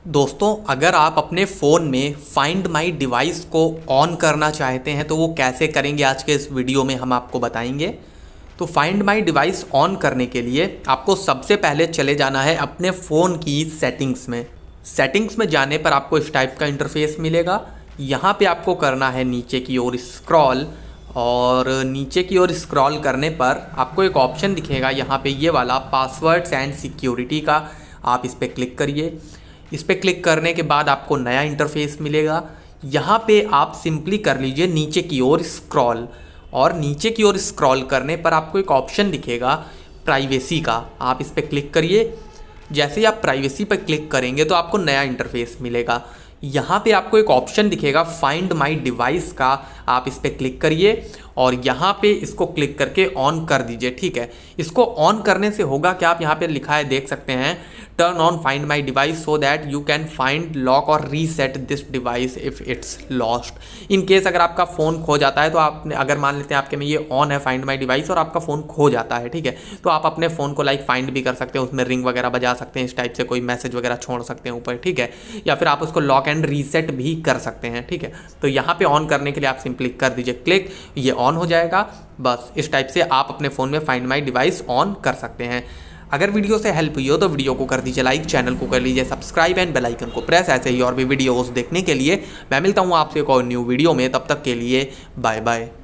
दोस्तों, अगर आप अपने फ़ोन में फाइंड माई डिवाइस को ऑन करना चाहते हैं तो वो कैसे करेंगे आज के इस वीडियो में हम आपको बताएंगे। तो फाइंड माई डिवाइस ऑन करने के लिए आपको सबसे पहले चले जाना है अपने फ़ोन की सेटिंग्स में। सेटिंग्स में जाने पर आपको इस टाइप का इंटरफेस मिलेगा। यहाँ पे आपको करना है नीचे की ओर स्क्रॉल, और नीचे की ओर स्क्रॉल करने पर आपको एक ऑप्शन दिखेगा यहाँ पे ये वाला पासवर्ड्स एंड सिक्योरिटी का। आप इस पर क्लिक करिए। इस पर क्लिक करने के बाद आपको नया इंटरफेस मिलेगा। यहाँ पे आप सिंपली कर लीजिए नीचे की ओर स्क्रॉल, और नीचे की ओर स्क्रॉल करने पर आपको एक ऑप्शन दिखेगा प्राइवेसी का। आप इस पर क्लिक करिए। जैसे ही आप प्राइवेसी पर क्लिक करेंगे तो आपको नया इंटरफेस मिलेगा। यहाँ पे आपको एक ऑप्शन दिखेगा फाइंड माई डिवाइस का। आप इस पर क्लिक करिए और यहाँ पे इसको क्लिक करके ऑन कर दीजिए। ठीक है, इसको ऑन करने से होगा क्या, आप यहाँ पे लिखा है देख सकते हैं, turn on find my device so that you can find lock और reset this device if it's lost. In case अगर आपका फ़ोन खो जाता है तो आपने, अगर मान लेते हैं आपके में ये ऑन है फाइंड माई डिवाइस और आपका फ़ोन खो जाता है, ठीक है, तो आप अपने फ़ोन को लाइक फाइंड भी कर सकते हैं, उसमें रिंग वगैरह बजा सकते हैं, इस टाइप से कोई मैसेज वगैरह छोड़ सकते हैं ऊपर, ठीक है, या फिर आप उसको लॉक एंड रीसेट भी कर सकते हैं। ठीक है, तो यहाँ पे ऑन करने के लिए आप सिंपली कर दीजिए क्लिक, ये ऑन हो जाएगा। बस इस टाइप से आप अपने फ़ोन में फाइंड माई डिवाइस ऑन कर सकते हैं। अगर वीडियो से हेल्प हुई हो तो वीडियो को कर दीजिए लाइक, चैनल को कर लीजिए सब्सक्राइब एंड बेल आइकन को प्रेस। ऐसे ही और भी वीडियोस देखने के लिए मैं मिलता हूँ आपसे एक और न्यू वीडियो में। तब तक के लिए बाय बाय।